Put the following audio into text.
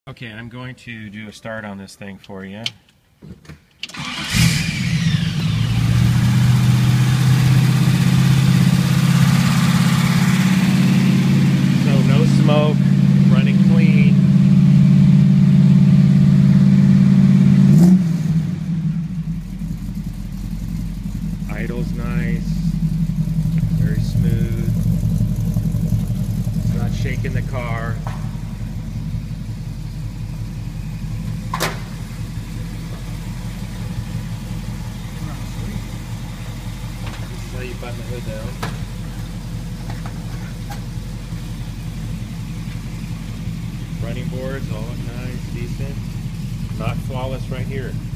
Okay, I'm going to do a start on this thing for you. So no smoke, running clean. Idle's nice, very smooth. It's not shaking the car. How you button the hood down. Running boards all look nice, decent. Not flawless right here.